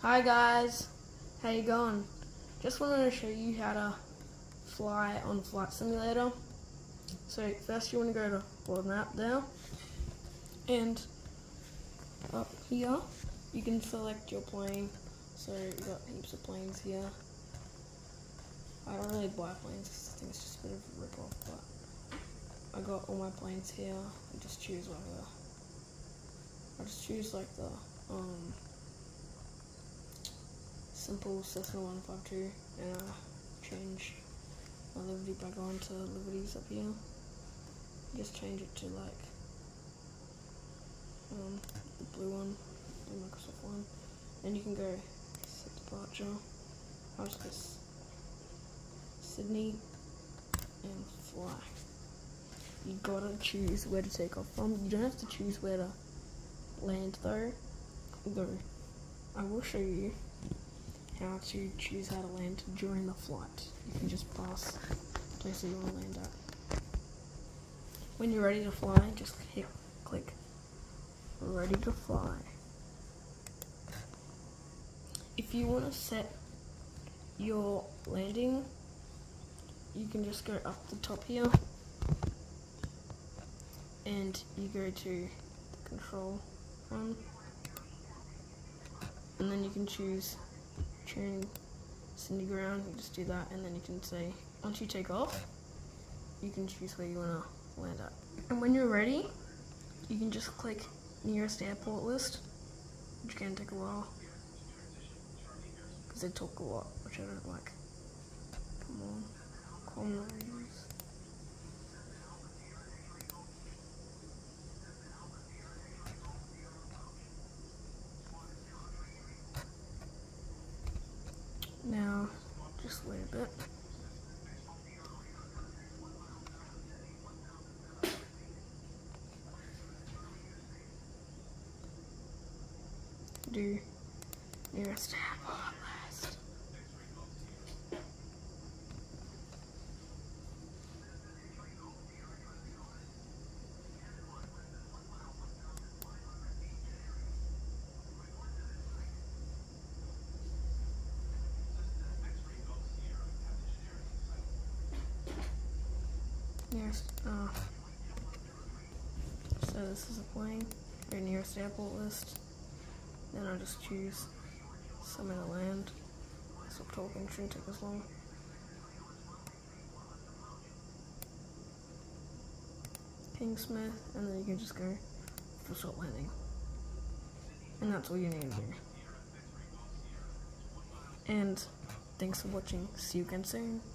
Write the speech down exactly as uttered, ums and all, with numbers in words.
Hi guys, how you going? Just wanted to show you how to fly on Flight Simulator. So first you want to go to world map there, and up here you can select your plane. So you got heaps of planes here. I don't really buy planes, I think it's just a bit of a rip off, but I got all my planes here. I just choose like a, I just choose like the um simple Cessna one fifty-two, and I change my Liberty by going to Liberties up here. Just change it to like um, the blue one, the Microsoft one. Then you can go set departure. I'll just go Sydney and fly. You gotta choose where to take off from. You don't have to choose where to land though. Go. I will show you how to choose how to land during the flight. You can just pass the place that you want to land at. When you're ready to fly, just hit click ready to fly. If you want to set your landing, you can just go up the top here and you go to the control one, and then you can choose tune Sydney ground. You just do that, and then you can say once you take off you can choose where you want to land at. And when you're ready, you can just click nearest airport list, which can take a while because they talk a lot, which I don't like. Come on, comrades. Now, just wait a bit. Do nearest airport list. Nearest, uh, so this is a plane, your nearest airport list. Then I'll just choose somewhere to land. Stop talking, shouldn't take this long. Kingsmith, and then you can just go for short landing. And that's all you need to do. And thanks for watching. See you again soon.